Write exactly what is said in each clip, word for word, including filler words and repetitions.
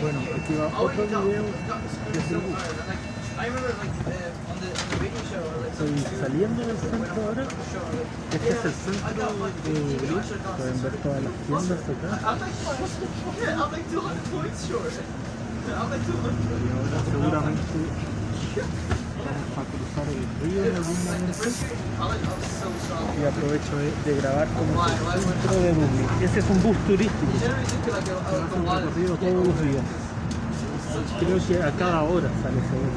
Bueno, aquí va otro video de Facebook. Estoy saliendo del centro ahora. Este es el centro de Dublín. Pueden ver todas las tiendas acá. Y ahora seguramente vamos a cruzar el río en algún momento. Y aprovecho de, de grabar como el centro de Dublín. Ese es un bus turístico que hace un recorrido todos los días. Creo que a cada hora sale ese bus.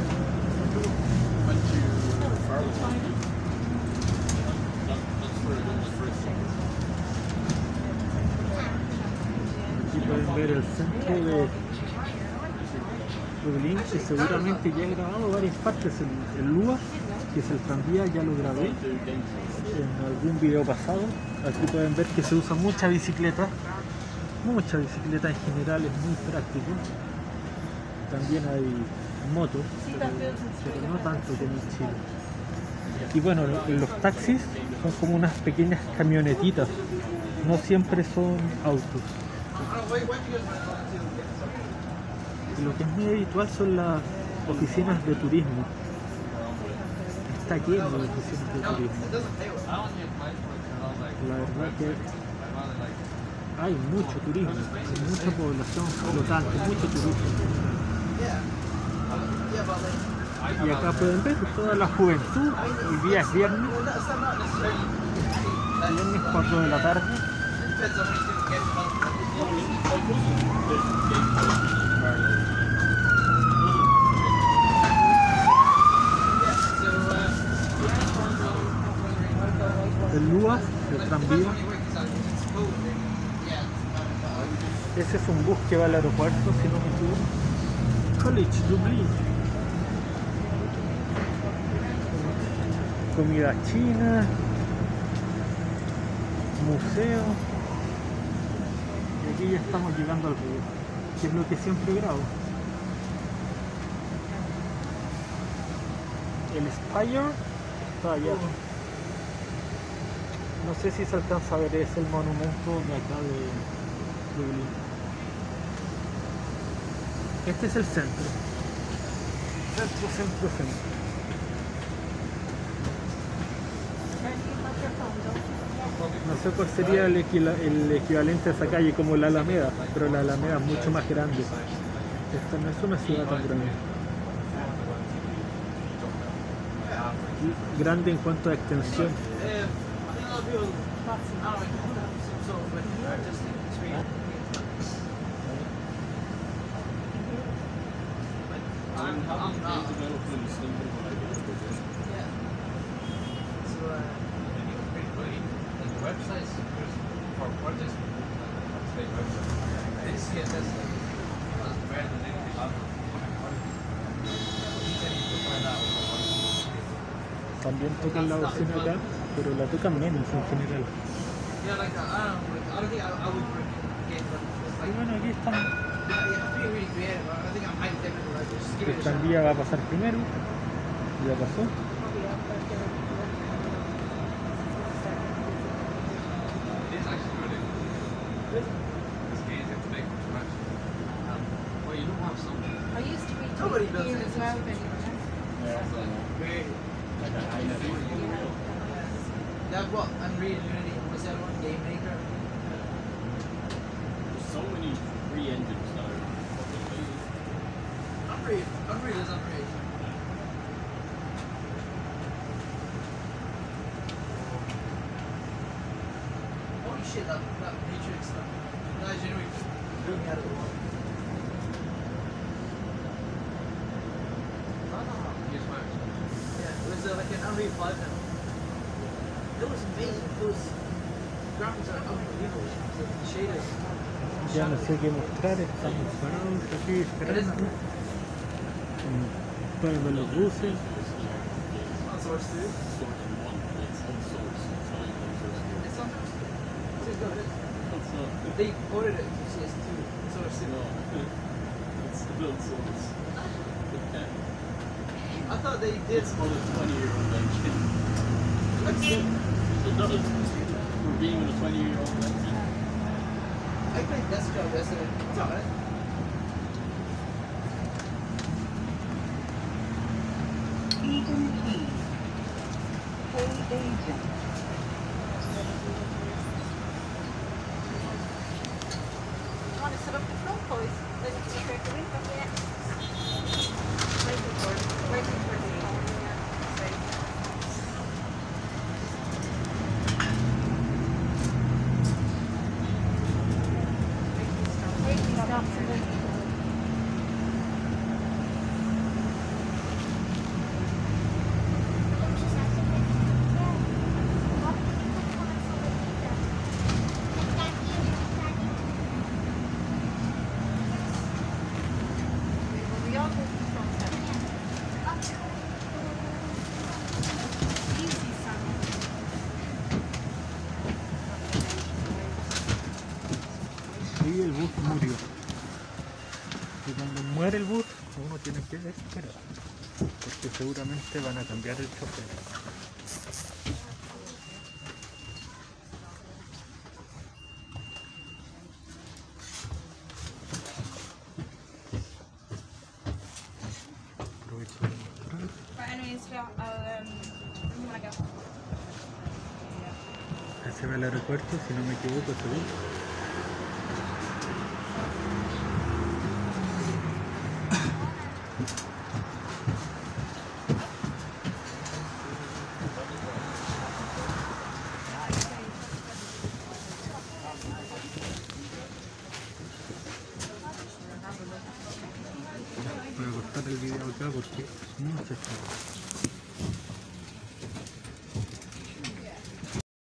Aquí pueden ver el centro de Dublín, que seguramente ya he grabado varias partes. El, el Luas, que es el tranvía, ya lo grabé en algún video pasado. Aquí pueden ver que se usa mucha bicicleta, mucha bicicleta en general, es muy práctico. También hay motos, pero, pero no tanto como en Chile. Y bueno, los taxis son como unas pequeñas camionetitas, no siempre son autos. Y lo que es muy habitual son las oficinas de turismo. Está lleno de oficinas de turismo. La verdad que hay mucho turismo, hay mucha población flotante, mucho turismo. Y acá pueden ver toda la juventud. Hoy día es viernes, viernes cuatro de la tarde. El Luas, el tranvía. Ese es un bus que va al aeropuerto, si no me equivoco. College Dublín. Comida china, museo. Y aquí ya estamos llegando al río, que es lo que siempre grabo. El Spire está allá. No sé si se alcanza a ver, es el monumento de acá de Dublín. Este es el centro. Centro, centro, centro. No sé cuál sería el, equila, el equivalente a esa calle, como la Alameda, pero la Alameda es mucho más grande. Esta no es una ciudad tan grande. Y grande en cuanto a extensión. También tocan la bocina acá, pero la tocan menos en general. Y bueno, aquí estamos. El tranvía va a pasar primero. Ya pasó. I used to read here as well, That what? Unreal Unity. Was that one Game Maker? There's so many free engines though. Unreal. Unreal is Unreal. Holy shit, that, that Matrix stuff. That is genuinely blew me out of the water. Yeah, it was uh, like an Unreal five now. It was amazing. It was graphics are unbelievable. The shaders. Ya no sé qué mostrar, estamos parados aquí esperando. Pueden ver los buses. On Source two. It's on Source two. It's good. They ported it to C S two. Source two. It's the build source. I thought they did. It's on a twenty year old engine. Let's see. Another for being a twenty year old engine. I played Death Job yesterday. It's alright. Y el bus murió. Y cuando muere el bus, uno tiene que esperar. Porque seguramente van a cambiar el chofer. Aprovecho de mostrar. Right, anyways, yeah, I'll, um, I'm gonna go. Ese va al aeropuerto, si no me equivoco, ese bus. Voy a cortar el video acá porque es mucha gente.